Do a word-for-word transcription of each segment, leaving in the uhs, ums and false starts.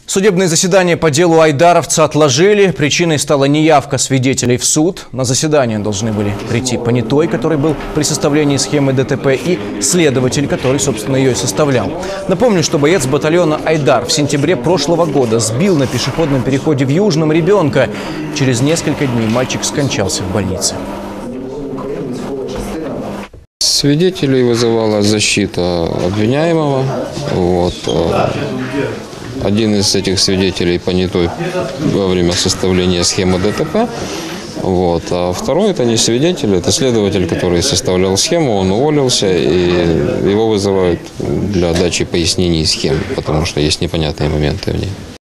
Судебное заседание по делу айдаровца отложили. Причиной стала неявка свидетелей в суд. На заседание должны были прийти понятой, который был при составлении схемы ДТП, и следователь, который, собственно, ее и составлял. Напомню, что боец батальона «Айдар» в сентябре прошлого года сбил на пешеходном переходе в Южном ребенка. Через несколько дней мальчик скончался в больнице. Свидетелей вызывала защита обвиняемого. Вот. Один из этих свидетелей понятой во время составления схемы ДТП. Вот. А второй – это не свидетель, это следователь, который составлял схему, он уволился, и его вызывают для дачи пояснений схем, потому что есть непонятные моменты в ней.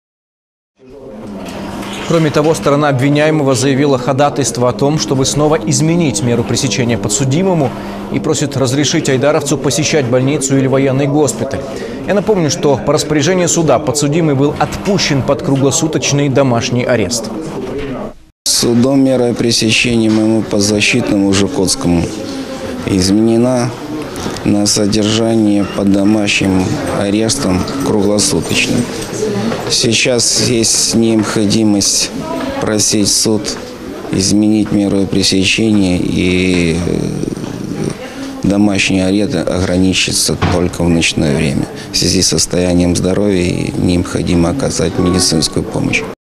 Кроме того, сторона обвиняемого заявила ходатайство о том, чтобы снова изменить меру пресечения подсудимому, и просит разрешить айдаровцу посещать больницу или военный госпиталь. Я напомню, что по распоряжению суда подсудимый был отпущен под круглосуточный домашний арест. Судом мера пресечения моему подзащитному Жукотскому изменена на содержание под домашним арестом круглосуточно. Сейчас есть необходимость просить суд изменить меру пресечения, и домашний арест ограничится только в ночное время. В связи с состоянием здоровья необходимо оказать медицинскую помощь.